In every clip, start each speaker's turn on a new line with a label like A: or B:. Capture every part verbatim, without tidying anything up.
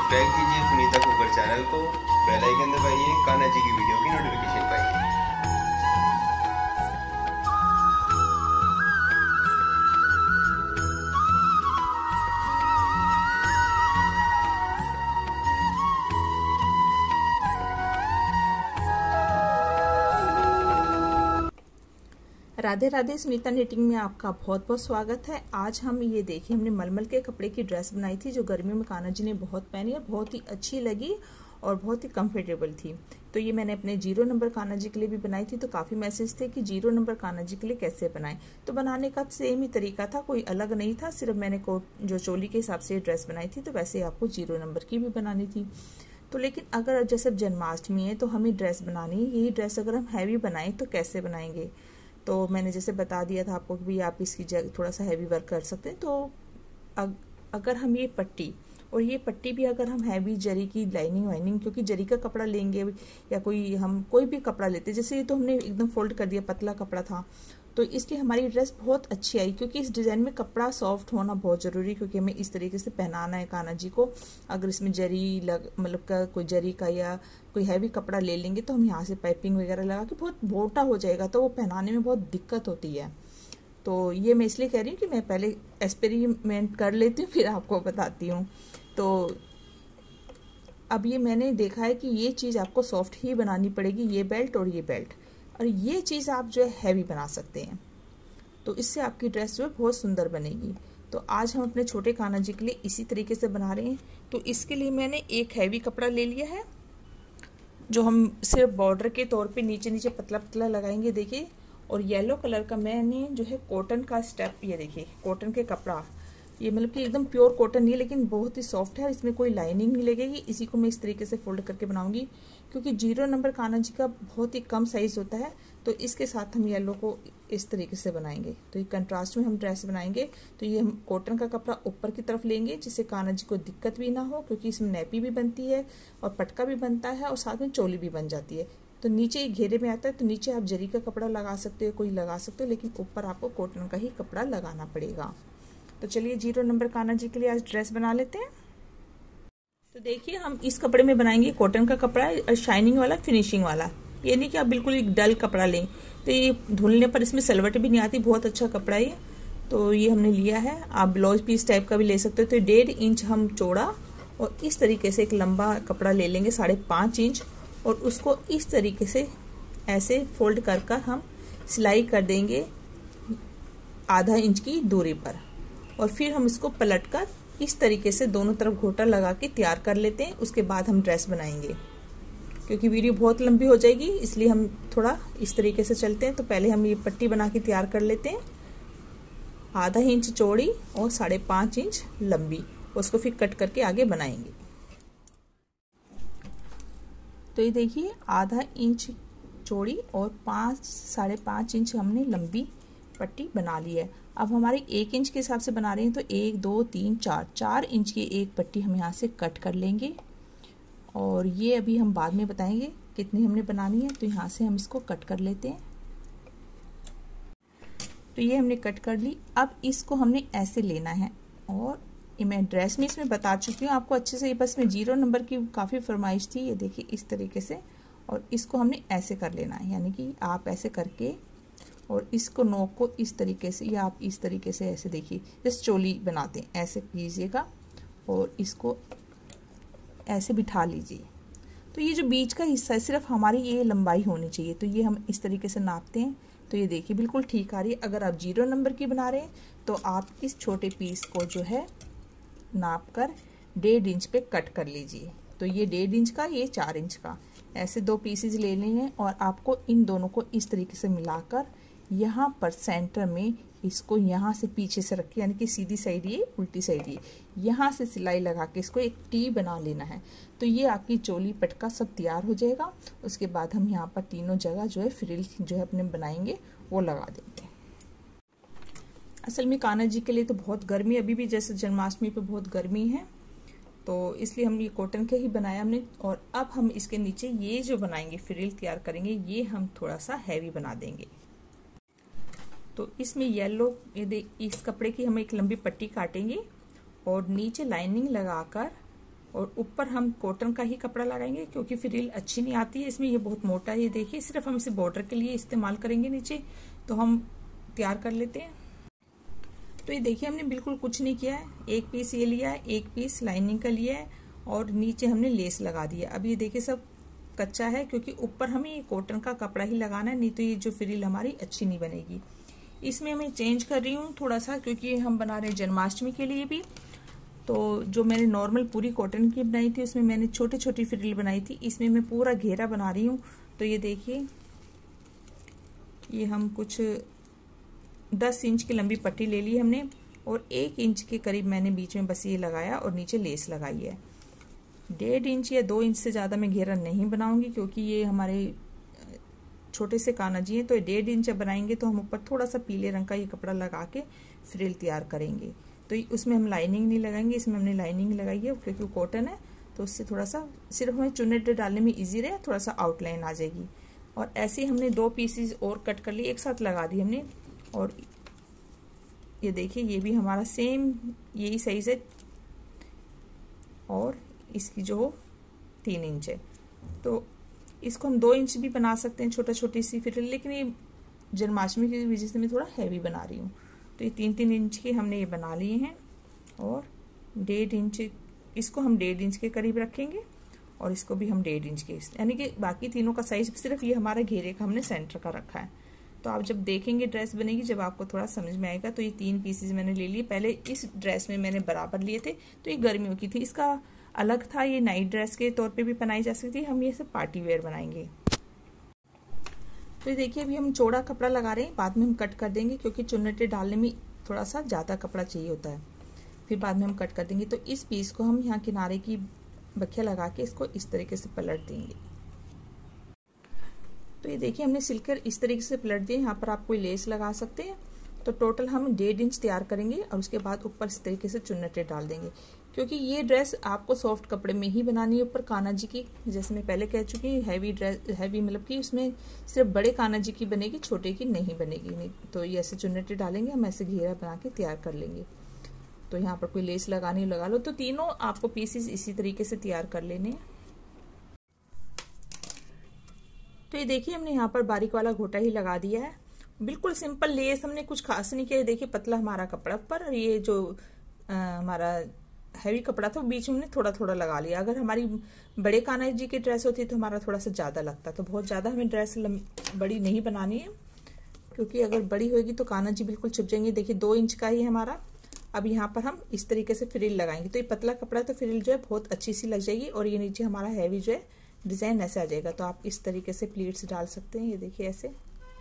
A: Subscribe कीजिए Sunita cooker channel को, bell icon दबाइए, कान्हा जी की वीडियो की नोटिफिकेशन पाइए।
B: राधे राधे, सुनीता निटिंग में आपका बहुत बहुत स्वागत है। आज हम ये देखिए, हमने मलमल के कपड़े की ड्रेस बनाई थी जो गर्मियों में कान्हा जी ने बहुत पहनी और बहुत ही अच्छी लगी और बहुत ही कंफर्टेबल थी। तो ये मैंने अपने जीरो नंबर कान्हा जी के लिए भी बनाई थी। तो काफ़ी मैसेज थे कि जीरो नंबर कान्हा जी के लिए कैसे बनाएं। तो बनाने का सेम ही तरीका था, कोई अलग नहीं था, सिर्फ मैंने कोट जो चोली के हिसाब से ड्रेस बनाई थी, तो वैसे आपको जीरो नंबर की भी बनानी थी। तो लेकिन अगर जैसे जन्माष्टमी है तो हमें ड्रेस बनानी है, यही ड्रेस अगर हम हैवी बनाएं तो कैसे बनाएंगे। तो मैंने जैसे बता दिया था आपको कि भी आप इसकी जगह थोड़ा सा हैवी वर्क कर सकते हैं। तो अग, अगर हम ये पट्टी और ये पट्टी भी अगर हम हैवी जरी की लाइनिंग वाइनिंग, क्योंकि जरी का कपड़ा लेंगे या कोई हम कोई भी कपड़ा लेते, जैसे ये तो हमने एकदम फोल्ड कर दिया, पतला कपड़ा था, तो इसलिए हमारी ड्रेस बहुत अच्छी आई। क्योंकि इस डिज़ाइन में कपड़ा सॉफ्ट होना बहुत ज़रूरी है, क्योंकि हमें इस तरीके से पहनाना है कान्हा जी को। अगर इसमें जरी लग मतलब का कोई जरी का या कोई हैवी कपड़ा ले लेंगे तो हम यहाँ से पाइपिंग वगैरह लगा के बहुत मोटा हो जाएगा, तो वो पहनाने में बहुत दिक्कत होती है। तो ये मैं इसलिए कह रही हूँ कि मैं पहले एक्सपेरिमेंट कर लेती हूँ, फिर आपको बताती हूँ। तो अब ये मैंने देखा है कि ये चीज़ आपको सॉफ्ट ही बनानी पड़ेगी, ये बेल्ट और ये बेल्ट, और ये चीज़ आप जो है हैवी बना सकते हैं। तो इससे आपकी ड्रेस जो है बहुत सुंदर बनेगी। तो आज हम अपने छोटे कान्हा जी के लिए इसी तरीके से बना रहे हैं। तो इसके लिए मैंने एक हैवी कपड़ा ले लिया है जो हम सिर्फ बॉर्डर के तौर पे नीचे नीचे पतला पतला लगाएंगे, देखिए। और येलो कलर का मैंने जो है कॉटन का स्टेप, ये देखिए कॉटन के कपड़ा, ये मतलब कि एकदम प्योर कॉटन नहीं है लेकिन बहुत ही सॉफ्ट है, इसमें कोई लाइनिंग नहीं लगेगी। इसी को मैं इस तरीके से फोल्ड करके बनाऊंगी, क्योंकि जीरो नंबर कान्हा जी का बहुत ही कम साइज होता है। तो इसके साथ हम येलो को इस तरीके से बनाएंगे। तो ये कंट्रास्ट में हम ड्रेस बनाएंगे। तो ये हम कॉटन का कपड़ा ऊपर की तरफ लेंगे, जिससे कान्हा जी को दिक्कत भी ना हो, क्योंकि इसमें नैपी भी बनती है और पटका भी बनता है और साथ में चोली भी बन जाती है। तो नीचे घेरे में आता है, तो नीचे आप जरी का कपड़ा लगा सकते हो, कोई लगा सकते हो, लेकिन ऊपर आपको कॉटन का ही कपड़ा लगाना पड़ेगा। तो चलिए जीरो नंबर कान्हा जी के लिए आज ड्रेस बना लेते हैं। तो देखिए, हम इस कपड़े में बनाएंगे कॉटन का कपड़ा और शाइनिंग वाला, फिनिशिंग वाला। ये नहीं कि आप बिल्कुल एक डल कपड़ा लें, तो ये धुलने पर इसमें सलवट भी नहीं आती, बहुत अच्छा कपड़ा है ये। तो ये हमने लिया है, आप ब्लाउज पीस टाइप का भी ले सकते हो। तो डेढ़ इंच हम चौड़ा और इस तरीके से एक लंबा कपड़ा ले लेंगे, साढ़े पाँच इंच, और उसको इस तरीके से ऐसे फोल्ड कर कर हम सिलाई कर देंगे आधा इंच की दूरी पर। और फिर हम इसको पलट कर इस तरीके से दोनों तरफ घोटा लगा के तैयार कर लेते हैं। उसके बाद हम ड्रेस बनाएंगे, क्योंकि वीडियो बहुत लंबी हो जाएगी, इसलिए हम थोड़ा इस तरीके से चलते हैं। तो पहले हम ये पट्टी बना के तैयार कर लेते हैं, आधा इंच चौड़ी और साढ़े पाँच इंच लंबी। उसको फिर कट करके आगे बनाएंगे। तो ये देखिए, आधा इंच चौड़ी और पाँच साढ़े पाँच इंच हमने लंबी पट्टी बना ली है। अब हमारे एक इंच के हिसाब से बना रहे हैं, तो एक दो तीन चार चार इंच की एक पट्टी हम यहाँ से कट कर लेंगे। और ये अभी हम बाद में बताएंगे कितनी हमने बनानी है। तो यहाँ से हम इसको कट कर लेते हैं। तो ये हमने कट कर ली। अब इसको हमने ऐसे लेना है, और ये मैं ड्रेस में इसमें बता चुकी हूँ आपको अच्छे से। ये बस में जीरो नंबर की काफ़ी फरमाइश थी। ये देखिए इस तरीके से, और इसको हमने ऐसे कर लेना है, यानी कि आप ऐसे करके और इसको नोक को इस तरीके से, या आप इस तरीके से ऐसे देखिए जैसे चोली बनाते हैं, ऐसे कीजिएगा और इसको ऐसे बिठा लीजिए। तो ये जो बीच का हिस्सा है, सिर्फ हमारी ये लंबाई होनी चाहिए। तो ये हम इस तरीके से नापते हैं। तो ये देखिए बिल्कुल ठीक आ रही है। अगर आप जीरो नंबर की बना रहे हैं तो आप इस छोटे पीस को जो है नाप कर डेढ़ इंच पे कट कर लीजिए। तो ये डेढ़ इंच का, ये चार इंच का, ऐसे दो पीसेज ले लेने हैं। और आपको इन दोनों को इस तरीके से मिलाकर यहाँ पर सेंटर में इसको यहाँ से पीछे से रखिए, यानी कि सीधी साइड ये, उल्टी साइड ये, यहाँ से सिलाई लगा के इसको एक टी बना लेना है। तो ये आपकी चोली पटका सब तैयार हो जाएगा। उसके बाद हम यहाँ पर तीनों जगह जो है फ्रिल जो है अपने बनाएंगे वो लगा देंगे। असल में कान्हा जी के लिए तो बहुत गर्मी, अभी भी जैसे जन्माष्टमी पे बहुत गर्मी है, तो इसलिए हम ये कॉटन के ही बनाया हमने। और अब हम इसके नीचे ये जो बनाएंगे फ्रिल तैयार करेंगे, ये हम थोड़ा सा हैवी बना देंगे। तो इसमें येलो, ये इस कपड़े की हम एक लंबी पट्टी काटेंगे और नीचे लाइनिंग लगाकर और ऊपर हम कॉटन का ही कपड़ा लगाएंगे क्योंकि फ्रिल अच्छी नहीं आती है इसमें। ये बहुत मोटा है, ये देखिए, सिर्फ हम इसे बॉर्डर के लिए इस्तेमाल करेंगे नीचे। तो हम तैयार कर लेते हैं। तो ये देखिए हमने बिल्कुल कुछ नहीं किया है, एक पीस ये लिया है, एक पीस लाइनिंग का लिया है और नीचे हमने लेस लगा दिया। अब ये देखिए सब कच्चा है क्योंकि ऊपर हमें ये कॉटन का कपड़ा ही लगाना है, नहीं तो ये जो फ्रिल हमारी अच्छी नहीं बनेगी। इसमें मैं चेंज कर रही हूँ थोड़ा सा क्योंकि हम बना रहे हैं जन्माष्टमी के लिए भी। तो जो मैंने नॉर्मल पूरी कॉटन की बनाई थी उसमें मैंने छोटी छोटी फ्रिल बनाई थी, इसमें मैं पूरा घेरा बना रही हूँ। तो ये देखिए, ये हम कुछ दस इंच की लंबी पट्टी ले ली हमने और एक इंच के करीब मैंने बीच में बस ये लगाया और नीचे लेस लगाई है। डेढ़ इंच या दो इंच से ज़्यादा मैं घेरा नहीं बनाऊंगी क्योंकि ये हमारे छोटे से कान्हा जी हैं। तो डेढ़ इंच बनाएंगे तो हम ऊपर थोड़ा सा पीले रंग का ये कपड़ा लगा के फ्रिल तैयार करेंगे। तो उसमें हम लाइनिंग नहीं लगाएंगे, इसमें हमने लाइनिंग लगाई है क्योंकि कॉटन है तो उससे थोड़ा सा सिर्फ हमें चुन्नट डालने में ईजी रहे, थोड़ा सा आउटलाइन आ जाएगी। और ऐसे हमने दो पीसेस और कट कर लिए, एक साथ लगा दी हमने। और ये देखिए ये भी हमारा सेम यही साइज है और इसकी जो तीन इंच है। तो इसको हम दो इंच भी बना सकते हैं छोटा छोटी सी फ्रिल, लेकिन ये जन्माष्टमी की वजह से मैं थोड़ा हैवी बना रही हूँ। तो ये तीन तीन इंच के हमने ये बना लिए हैं और डेढ़ इंच इसको हम डेढ़ इंच के करीब रखेंगे और इसको भी हम डेढ़ इंच के, यानी कि बाकी तीनों का साइज सिर्फ ये हमारे घेरे का हमने सेंटर का रखा है। तो आप जब देखेंगे ड्रेस बनेगी, जब आपको थोड़ा समझ में आएगा। तो ये तीन पीसेस मैंने ले लिए, पहले इस ड्रेस में मैंने बराबर लिए थे तो ये गर्मियों की थी, इसका अलग था, ये नाइट ड्रेस के तौर पे भी बनाई जा सकती है। हम ये सब पार्टी वेयर बनाएंगे। तो ये देखिए अभी हम चौड़ा कपड़ा लगा रहे हैं, बाद में हम कट कर देंगे क्योंकि चुन्नटे डालने में थोड़ा सा ज़्यादा कपड़ा चाहिए होता है, फिर बाद में हम कट कर देंगे। तो इस पीस को हम यहाँ किनारे की बखिया लगा के इसको इस तरीके से पलट देंगे। तो ये देखिए हमने सिलकर इस तरीके से पलट दिए। यहाँ पर आप कोई लेस लगा सकते हैं। तो टोटल हम डेढ़ इंच तैयार करेंगे और उसके बाद ऊपर इस तरीके से चुन्नटे डाल देंगे क्योंकि ये ड्रेस आपको सॉफ्ट कपड़े में ही बनानी है। ऊपर कान्हा जी की, जैसे मैं पहले कह चुकी हूँ, हैवी ड्रेस हैवी मतलब कि उसमें सिर्फ बड़े कान्हा जी की बनेगी, छोटे की नहीं बनेगी। नहीं तो ये ऐसे चुन्नटे डालेंगे, हम ऐसे घेरा बना के तैयार कर लेंगे। तो यहाँ पर कोई लेस लगानी लगा लो। तो तीनों आपको पीसेस इसी तरीके से तैयार कर लेने। तो ये देखिए हमने यहाँ पर बारीक वाला घोटा ही लगा दिया है, बिल्कुल सिंपल लेस, हमने कुछ खास नहीं किया। देखिए पतला हमारा कपड़ा पर, ये जो आ, हमारा हैवी कपड़ा था बीच में थोड़ा थोड़ा लगा लिया। अगर हमारी बड़े कान्हा जी की ड्रेस होती तो हमारा थोड़ा सा ज़्यादा लगता। तो बहुत ज़्यादा हमें ड्रेस बड़ी नहीं बनानी है क्योंकि अगर बड़ी होगी तो कान्हा जी बिल्कुल छुप जाएंगे। देखिए दो इंच का ही हमारा। अब यहाँ पर हम इस तरीके से फ्रिल लगाएंगे। तो ये पतला कपड़ा तो फ्रिल जो है बहुत अच्छी सी लग जाएगी और ये नीचे हमारा हैवी जो है डिजाइन ऐसे आ जाएगा। तो आप इस तरीके से प्लीट्स डाल सकते हैं, ये देखिए ऐसे,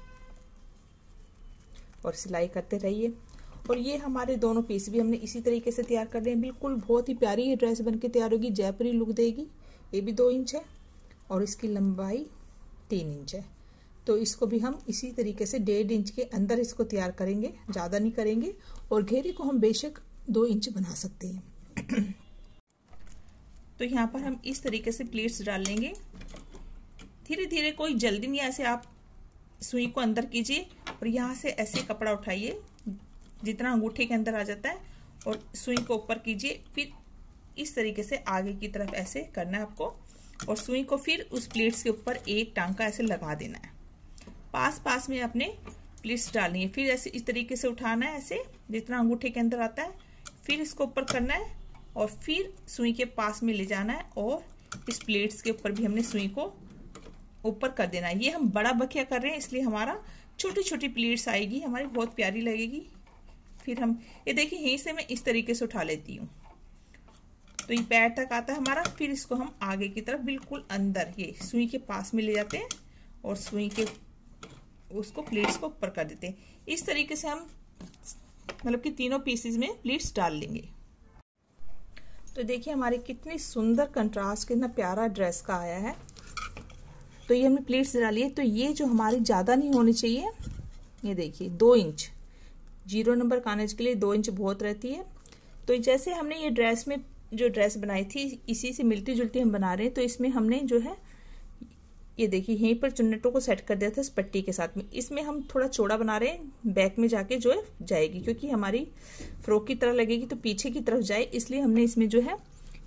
B: और सिलाई करते रहिए। और ये हमारे दोनों पीस भी हमने इसी तरीके से तैयार कर रहे हैं। बिल्कुल बहुत ही प्यारी ये ड्रेस बनके तैयार होगी, जयपुरी लुक देगी। ये भी दो इंच है और इसकी लंबाई तीन इंच है। तो इसको भी हम इसी तरीके से डेढ़ इंच के अंदर इसको तैयार करेंगे, ज़्यादा नहीं करेंगे। और घेरे को हम बेशक दो इंच बना सकते हैं। तो यहाँ पर हम इस तरीके से प्लीट्स डाल लेंगे धीरे धीरे, कोई जल्दी नहीं। ऐसे आप सुई को अंदर कीजिए और यहाँ से ऐसे कपड़ा उठाइए जितना अंगूठे के अंदर आ जाता है और सुई को ऊपर कीजिए। फिर इस तरीके से आगे की तरफ ऐसे करना है आपको और सुई को फिर उस प्लीट्स के ऊपर एक टांका ऐसे लगा देना है। पास पास में अपने प्लीट्स डालनी है, फिर ऐसे इस तरीके से उठाना है ऐसे जितना अंगूठे के अंदर आता है, फिर इसको ऊपर करना है और फिर सुई के पास में ले जाना है और इस प्लेट्स के ऊपर भी हमने सुई को ऊपर कर देना है। ये हम बड़ा बखिया कर रहे हैं इसलिए हमारा छोटी छोटी प्लेट्स आएगी, हमारी बहुत प्यारी लगेगी। फिर हम ये देखिए यहीं से मैं इस तरीके से उठा लेती हूँ तो ये पैर तक आता है हमारा। फिर इसको हम आगे की तरफ बिल्कुल अंदर ये सुई के पास में ले जाते हैं और सुई के उसको प्लेट्स को ऊपर कर देते हैं। इस तरीके से हम मतलब कि तीनों पीसेस में प्लेट्स डाल लेंगे। तो देखिए हमारी कितनी सुंदर कंट्रास्ट, कितना प्यारा ड्रेस का आया है। तो ये हमने प्लेट्स डाली है। तो ये जो हमारी ज्यादा नहीं होनी चाहिए, ये देखिए दो इंच, जीरो नंबर कानेज के लिए दो इंच बहुत रहती है। तो जैसे हमने ये ड्रेस में जो ड्रेस बनाई थी इसी से मिलती जुलती हम बना रहे हैं। तो इसमें हमने जो है ये देखिए यहीं पर चुन्नटों को सेट कर दिया था इस पट्टी के साथ में। इसमें हम थोड़ा चौड़ा बना रहे हैं, बैक में जाके जो है जाएगी क्योंकि हमारी फ्रॉक की तरह लगेगी तो पीछे की तरफ जाए, इसलिए हमने इसमें जो है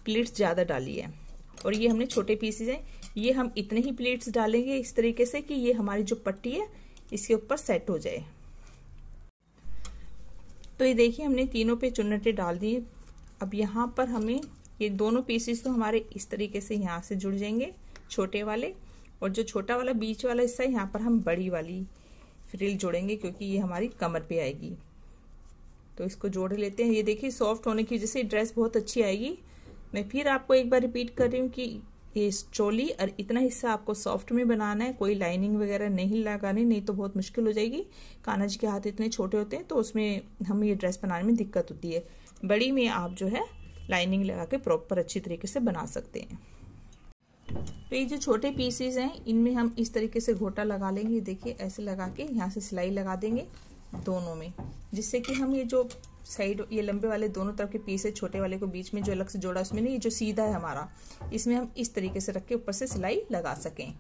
B: प्लेट्स ज़्यादा डाली है और ये हमने छोटे पीसेज हैं, ये हम इतने ही प्लेट्स डालेंगे इस तरीके से कि ये हमारी जो पट्टी है इसके ऊपर सेट हो जाए। तो ये देखिए हमने तीनों पे चुन्नटे डाल दिए। अब यहाँ पर हमें ये दोनों पीसेस तो हमारे इस तरीके से यहाँ से जुड़ जाएंगे छोटे वाले, और जो छोटा वाला बीच वाला हिस्सा है यहाँ पर हम बड़ी वाली फ्रिल जोड़ेंगे क्योंकि ये हमारी कमर पे आएगी। तो इसको जोड़ लेते हैं। ये देखिए सॉफ्ट होने की वजह से ड्रेस बहुत अच्छी आएगी। मैं फिर आपको एक बार रिपीट कर रही हूँ कि ये चोली और इतना हिस्सा आपको सॉफ्ट में बनाना है, कोई लाइनिंग वगैरह नहीं लगानी, नहीं तो बहुत मुश्किल हो जाएगी। कान्हा जी के हाथ इतने छोटे होते हैं तो उसमें हम ये ड्रेस बनाने में दिक्कत होती है। बड़ी में आप जो है लाइनिंग लगा के प्रॉपर अच्छी तरीके से बना सकते हैं। तो ये जो छोटे पीसेस हैं इनमें हम इस तरीके से घोटा लगा लेंगे। देखिए ऐसे लगा के यहाँ से सिलाई लगा देंगे दोनों में, जिससे कि हम ये जो साइड ये लंबे वाले दोनों तरफ के पीस है, छोटे वाले को बीच में जो अलग से जोड़ा उसमें नहीं, ये जो सीधा है हमारा, इसमें हम इस तरीके से रख के ऊपर से सिलाई लगा सकें।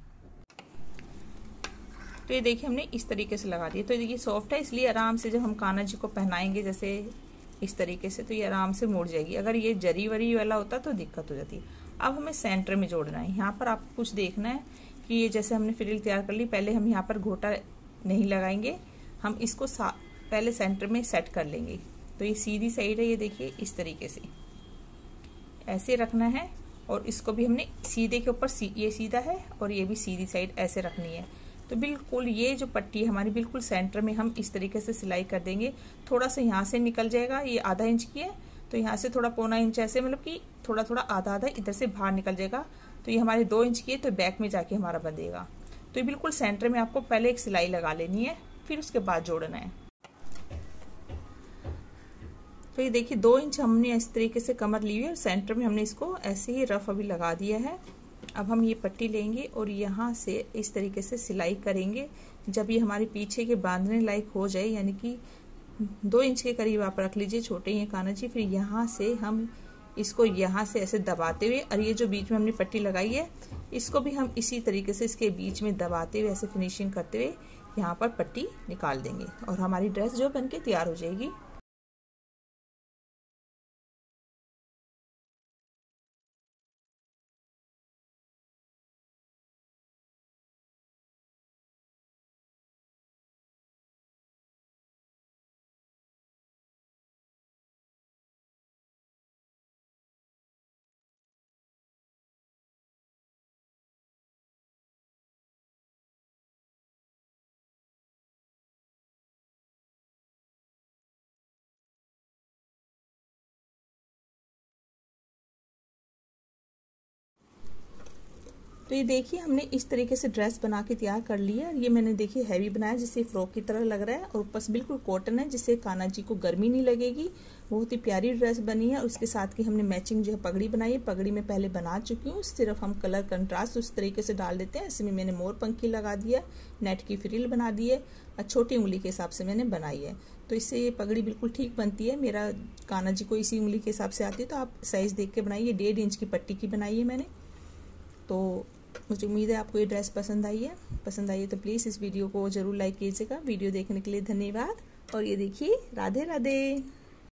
B: तो ये देखिए हमने इस तरीके से लगा दिया। तो देखिए सॉफ्ट है इसलिए आराम से जब हम कान्हा जी को पहनाएंगे जैसे इस तरीके से, तो ये आराम से मुड़ जाएगी। अगर ये जरी वरी वाला होता तो दिक्कत हो जाती। अब हमें सेंटर में जोड़ना है। यहाँ पर आपको कुछ देखना है कि ये जैसे हमने फ्रिल तैयार कर ली, पहले हम यहाँ पर घोटा नहीं लगाएंगे, हम इसको पहले सेंटर में सेट कर लेंगे। तो ये सीधी साइड है, ये देखिए इस तरीके से ऐसे रखना है, और इसको भी हमने सीधे के ऊपर सी, ये सीधा है और ये भी सीधी साइड ऐसे रखनी है। तो बिल्कुल ये जो पट्टी है हमारी बिल्कुल सेंटर में हम इस तरीके से सिलाई कर देंगे। थोड़ा सा यहाँ से निकल जाएगा, ये आधा इंच की है तो यहाँ से थोड़ा पौना इंच ऐसे, मतलब कि थोड़ा थोड़ा आधा आधा इधर से बाहर निकल जाएगा। तो ये हमारे दो इंच की है तो बैक में जाके हमारा बंधेगा। तो ये बिल्कुल सेंटर में आपको पहले एक सिलाई लगा लेनी है, फिर उसके बाद जोड़ना है। तो ये देखिए दो इंच हमने इस तरीके से कमर ली हुई है और सेंटर में हमने इसको ऐसे ही रफ अभी लगा दिया है। अब हम ये पट्टी लेंगे और यहाँ से इस तरीके से सिलाई करेंगे। जब ये हमारे पीछे के बांधने लायक हो जाए, यानी कि दो इंच के करीब आप रख लीजिए, छोटे ही कान्हा जी, फिर यहाँ से हम इसको यहाँ से ऐसे दबाते हुए, और ये जो बीच में हमने पट्टी लगाई है इसको भी हम इसी तरीके से इसके बीच में दबाते हुए ऐसे फिनिशिंग करते हुए यहाँ पर पट्टी निकाल देंगे और हमारी ड्रेस जो बनके तैयार हो जाएगी। तो ये देखिए हमने इस तरीके से ड्रेस बना के तैयार कर लिया। ये मैंने देखिए हैवी बनाया जिससे फ्रॉक की तरह लग रहा है, और ऊपर से बिल्कुल कॉटन है जिससे कान्हा जी को गर्मी नहीं लगेगी। बहुत ही प्यारी ड्रेस बनी है। और उसके साथ की हमने मैचिंग जो है पगड़ी बनाई है, पगड़ी में पहले बना चुकी हूँ, सिर्फ हम कलर कंट्रास्ट उस तरीके से डाल देते हैं। इसमें मैंने मोर पंखी लगा दिया, नेट की फ्रिल बना दी है और छोटी उंगली के हिसाब से मैंने बनाई है। तो इससे ये पगड़ी बिल्कुल ठीक बनती है। मेरा कान्हा जी को इसी उंगली के हिसाब से आती है, तो आप साइज देख के बनाइए। डेढ़ इंच की पट्टी की बनाई है मैंने। तो मुझे उम्मीद है आपको ये ड्रेस पसंद आई है। पसंद आई है तो प्लीज़ इस वीडियो को ज़रूर लाइक कीजिएगा। वीडियो देखने के लिए धन्यवाद। और ये देखिए, राधे राधे।